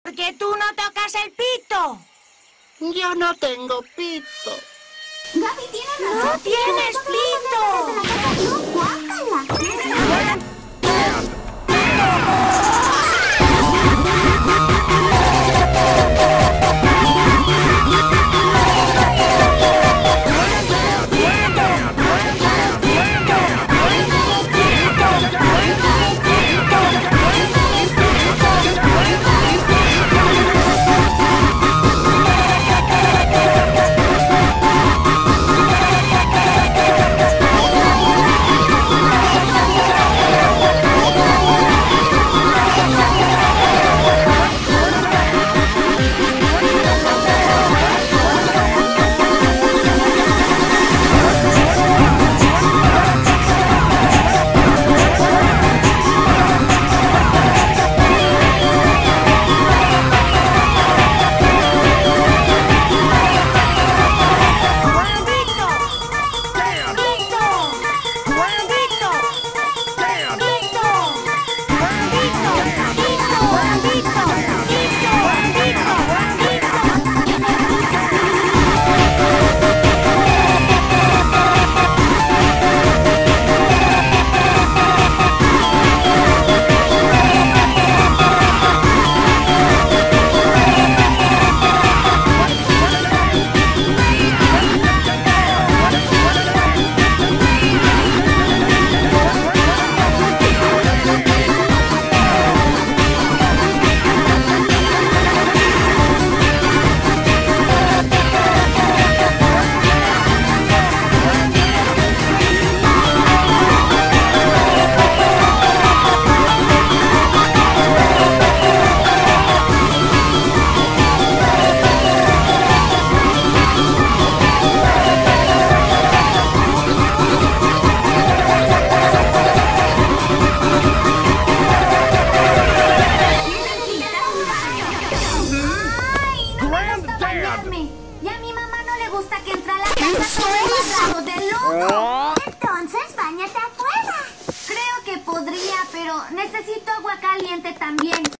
porque tú no tocas el pito. Yo no tengo pito. Gaby tiene razón. ¡No tienes pito! ¡No, guácala! Y a mi mamá no le gusta que entre a la casa con el cuadrado de lodo. Entonces, báñate afuera. Creo que podría, pero necesito agua caliente también.